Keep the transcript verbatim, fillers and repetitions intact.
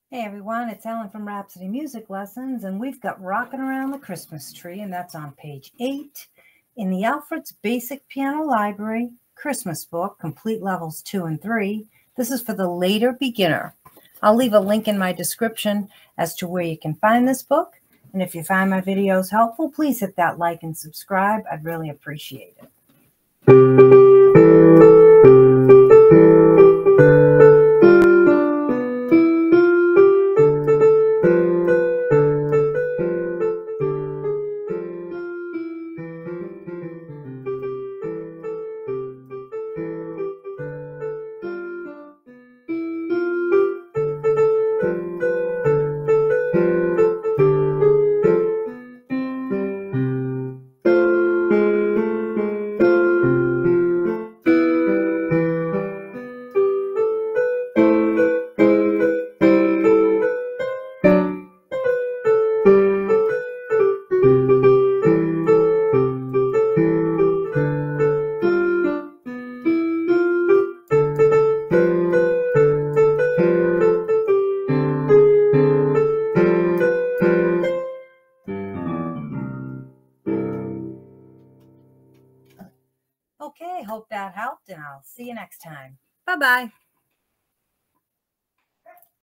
Hey everyone, it's Ellen from Rhapsody Music Lessons, and we've got Rockin' Around the Christmas Tree, and that's on page eight in the Alfred's Basic Piano Library Christmas book, complete levels two and three. This is for the later beginner. I'll leave a link in my description as to where you can find this book, and if you find my videos helpful, please hit that like and subscribe. I'd really appreciate it. Okay, hope that helped, and I'll see you next time. Bye-bye.